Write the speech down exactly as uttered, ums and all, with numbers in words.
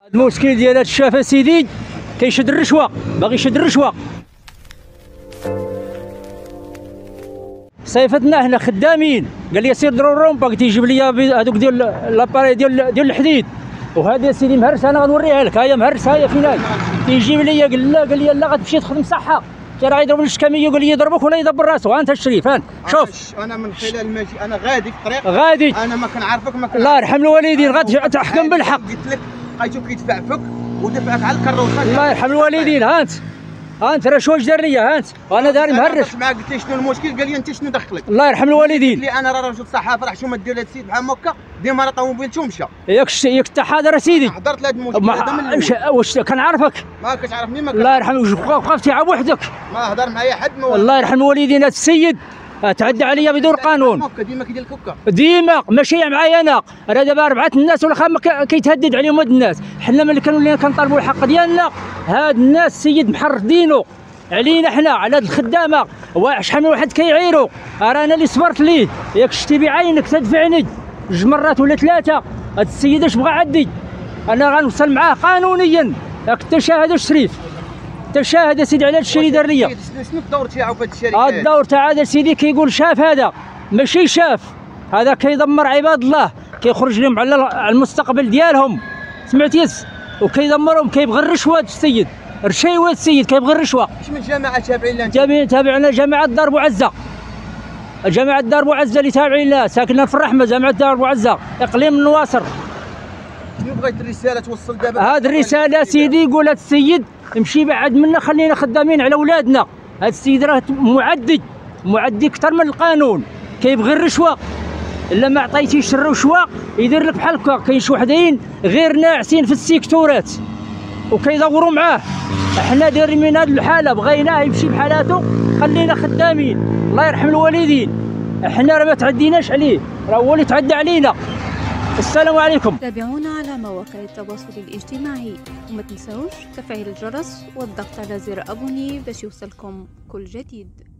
المشكل ديال هاد الشاف سيدي كيشد الرشوه، باغي يشد الرشوه. صيفتنا حنا خدامين، قال لي سير ضروري الرومبا، تيجيب لي هذوك ديال لاباري ديال ديال الحديد، وهذا سيدي مهرس انا غنوريها لك، ها هي مهرس، ها هي فين هي تيجيب لي قال لا قال لي لا غتمشي تخدم صحه، راه يضربني الشكاميه وقال لي يضربك ولا يدبر راسو. ها انت الشريف، ها شوف انا من خلال ماشي انا غادي في الطريق، غادي انا ما كنعرفك ما الله يرحم الوالدين، غتحكم بالحق. قلت لك لقيتو كيدفع فيك ودفعك على الكروسه. الله يرحم الوالدين. ها انت ها انت راه شو واش دار ليا، ها انت وانا داري مهرش معاك. قلت لي شنو المشكل؟ قال لي انت شنو دخلك؟ الله يرحم الوالدين. قلت لي انا راه راجل صحافه، راه شو ما دير هذا السيد بحال هكا ديما راه طوموبيلته ومشى. ياك ياك انت حاضر سيدي، حضرت لهذا المشكل هذا من الاول. واش كنعرفك؟ ما كتعرفني ما الله يرحم وقفتي عا بوحدك، ما هضر معايا حد. ما الله يرحم الوالدين. هذا السيد تعدى عليا بدون قانون، ديما كيدير الكوكا ديما ماشي معايا انا، راه دابا أربعة الناس ولا خمسة كيتهدد عليهم هاد الناس. حنا ملي كنولينا كنطالبوا الحق ديالنا، هاد الناس السيد محرضينو علينا حنا على هاد الخدامه، شحال من واحد كيعيروا، راه انا اللي صبرت ليه، ياك شتي بعينك تدفعني جوج مرات ولا ثلاثه. هاد السيد اش بغى عدي، انا غنوصل معاه قانونيا. راك انت شاهد الشريف، انت شاهد سيدي على هاد الشيء اللي دار ليا. شنو الدور تاعو في هاد الشركه؟ هاد الدور تاع هذا سيدي كيقول شاف، هذا ماشي شاف، هذا كيدمر عباد الله، كيخرج لهم على المستقبل ديالهم، سمعتي؟ وكيدمرهم، كيبغي الرشوه. هاد السيد رشيوه، السيد كيبغي الرشوه. اش من جماعه تابعين لنا؟ تابعين تابعنا جامعه دار بوعزه، جامعه دار بوعزه اللي تابعين لها، ساكنه في الرحمه، جامعه دار بوعزه اقليم النواصر. شنو بغيت الرساله توصل دابا؟ هاد الرساله سيدي يقول هاد السيد امشي بعد منا، خلينا خدامين على ولادنا. هاد السيد راه معدي معدي اكثر من القانون، كيبغي الرشوه. الا ما عطيتيش الرشوه يدير لك بحال هكا. كاين شي وحدين غير ناعسين في السيكتورات وكيدوروا معاه. احنا دايرين من هذه الحاله، بغيناه يمشي بحالاتو، خلينا خدامين. الله يرحم الوالدين، احنا راه ما تعديناش عليه، راه هو اللي تعدى علينا. السلام عليكم. تابعونا على مواقع التواصل الاجتماعي، وما تنسوش تفعيل الجرس والضغط على زر ابوني باش يوصلكم كل جديد.